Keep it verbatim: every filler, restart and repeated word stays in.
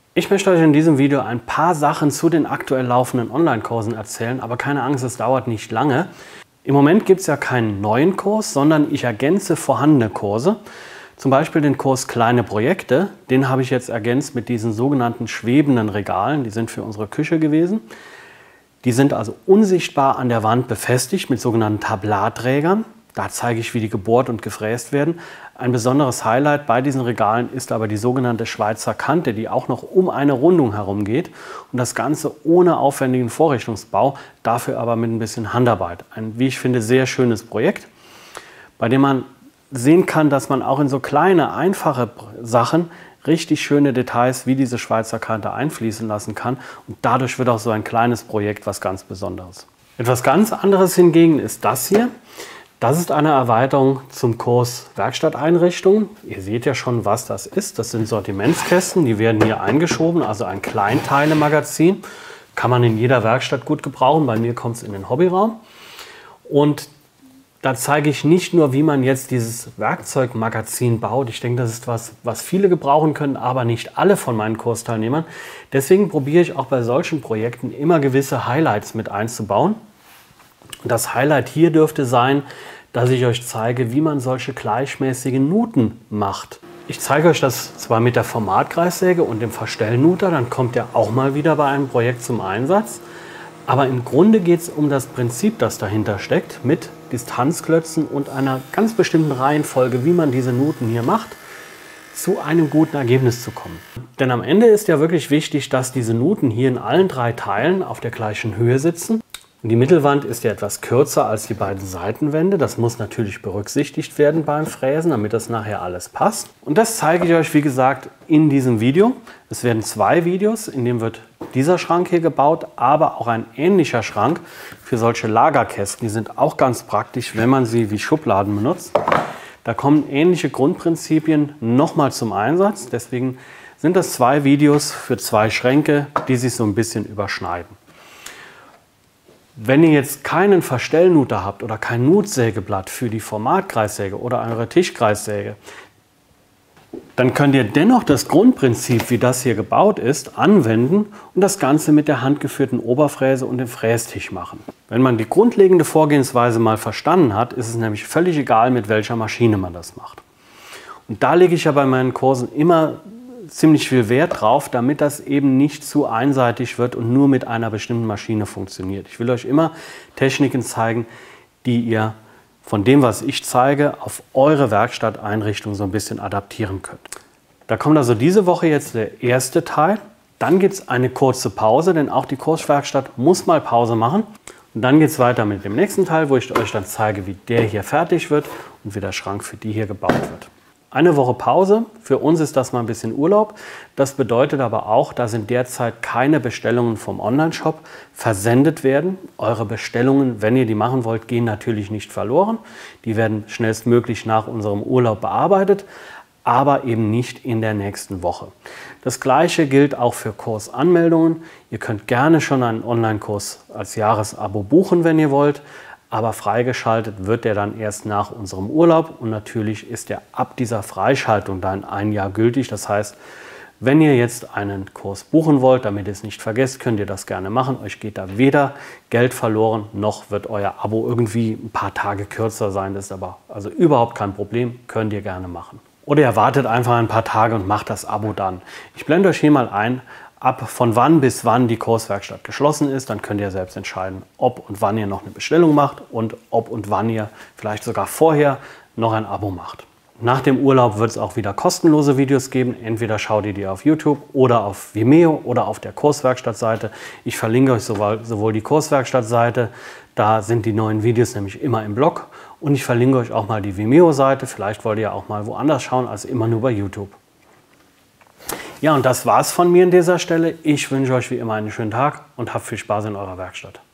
Ich möchte euch in diesem Video ein paar Sachen zu den aktuell laufenden Online-Kursen erzählen, aber keine Angst, es dauert nicht lange. Im Moment gibt es ja keinen neuen Kurs, sondern ich ergänze vorhandene Kurse. Zum Beispiel den Kurs Kleine Projekte, den habe ich jetzt ergänzt mit diesen sogenannten schwebenden Regalen, die sind für unsere Küche gewesen. Die sind also unsichtbar an der Wand befestigt mit sogenannten Tablarträgern. Da zeige ich, wie die gebohrt und gefräst werden. Ein besonderes Highlight bei diesen Regalen ist aber die sogenannte Schweizer Kante, die auch noch um eine Rundung herum geht. Und das Ganze ohne aufwendigen Vorrichtungsbau, dafür aber mit ein bisschen Handarbeit. Ein, wie ich finde, sehr schönes Projekt, bei dem man sehen kann, dass man auch in so kleine, einfache Sachen richtig schöne Details wie diese Schweizer Kante einfließen lassen kann. Und dadurch wird auch so ein kleines Projekt was ganz Besonderes. Etwas ganz anderes hingegen ist das hier. Das ist eine Erweiterung zum Kurs Werkstatteinrichtungen. Ihr seht ja schon, was das ist. Das sind Sortimentskästen, die werden hier eingeschoben, also ein Kleinteilemagazin. Kann man in jeder Werkstatt gut gebrauchen. Bei mir kommt es in den Hobbyraum. Und da zeige ich nicht nur, wie man jetzt dieses Werkzeugmagazin baut. Ich denke, das ist was, was viele gebrauchen können, aber nicht alle von meinen Kursteilnehmern. Deswegen probiere ich auch bei solchen Projekten immer gewisse Highlights mit einzubauen. Das Highlight hier dürfte sein, dass ich euch zeige, wie man solche gleichmäßigen Nuten macht. Ich zeige euch das zwar mit der Formatkreissäge und dem Verstellnuter, dann kommt der auch mal wieder bei einem Projekt zum Einsatz. Aber im Grunde geht es um das Prinzip, das dahinter steckt, mit Distanzklötzen und einer ganz bestimmten Reihenfolge, wie man diese Nuten hier macht, zu einem guten Ergebnis zu kommen. Denn am Ende ist ja wirklich wichtig, dass diese Nuten hier in allen drei Teilen auf der gleichen Höhe sitzen. Die Mittelwand ist ja etwas kürzer als die beiden Seitenwände. Das muss natürlich berücksichtigt werden beim Fräsen, damit das nachher alles passt. Und das zeige ich euch, wie gesagt, in diesem Video. Es werden zwei Videos, in dem wird dieser Schrank hier gebaut, aber auch ein ähnlicher Schrank für solche Lagerkästen. Die sind auch ganz praktisch, wenn man sie wie Schubladen benutzt. Da kommen ähnliche Grundprinzipien nochmal zum Einsatz. Deswegen sind das zwei Videos für zwei Schränke, die sich so ein bisschen überschneiden. Wenn ihr jetzt keinen Verstellnuter habt oder kein Nutsägeblatt für die Formatkreissäge oder eure Tischkreissäge, dann könnt ihr dennoch das Grundprinzip, wie das hier gebaut ist, anwenden und das Ganze mit der handgeführten Oberfräse und dem Frästisch machen. Wenn man die grundlegende Vorgehensweise mal verstanden hat, ist es nämlich völlig egal, mit welcher Maschine man das macht. Und da lege ich ja bei meinen Kursen immer ziemlich viel Wert drauf, damit das eben nicht zu einseitig wird und nur mit einer bestimmten Maschine funktioniert. Ich will euch immer Techniken zeigen, die ihr von dem, was ich zeige, auf eure Werkstatteinrichtung so ein bisschen adaptieren könnt. Da kommt also diese Woche jetzt der erste Teil. Dann gibt es eine kurze Pause, denn auch die Kurswerkstatt muss mal Pause machen. Und dann geht es weiter mit dem nächsten Teil, wo ich euch dann zeige, wie der hier fertig wird und wie der Schrank für die hier gebaut wird. Eine Woche Pause, für uns ist das mal ein bisschen Urlaub. Das bedeutet aber auch, dass in der Zeit keine Bestellungen vom Online-Shop versendet werden. Eure Bestellungen, wenn ihr die machen wollt, gehen natürlich nicht verloren. Die werden schnellstmöglich nach unserem Urlaub bearbeitet, aber eben nicht in der nächsten Woche. Das Gleiche gilt auch für Kursanmeldungen. Ihr könnt gerne schon einen Online-Kurs als Jahresabo buchen, wenn ihr wollt. Aber freigeschaltet wird der dann erst nach unserem Urlaub und natürlich ist der ab dieser Freischaltung dann ein Jahr gültig. Das heißt, wenn ihr jetzt einen Kurs buchen wollt, damit ihr es nicht vergesst, könnt ihr das gerne machen. Euch geht da weder Geld verloren, noch wird euer Abo irgendwie ein paar Tage kürzer sein. Das ist aber also überhaupt kein Problem, könnt ihr gerne machen. Oder ihr wartet einfach ein paar Tage und macht das Abo dann. Ich blende euch hier mal ein, ab von wann bis wann die Kurswerkstatt geschlossen ist. Dann könnt ihr selbst entscheiden, ob und wann ihr noch eine Bestellung macht und ob und wann ihr vielleicht sogar vorher noch ein Abo macht. Nach dem Urlaub wird es auch wieder kostenlose Videos geben. Entweder schaut ihr die auf YouTube oder auf Vimeo oder auf der Kurswerkstattseite. Ich verlinke euch sowohl, sowohl die Kurswerkstattseite, da sind die neuen Videos nämlich immer im Blog. Und ich verlinke euch auch mal die Vimeo-Seite. Vielleicht wollt ihr auch mal woanders schauen als immer nur bei YouTube. Ja, und das war's von mir an dieser Stelle. Ich wünsche euch wie immer einen schönen Tag und habt viel Spaß in eurer Werkstatt.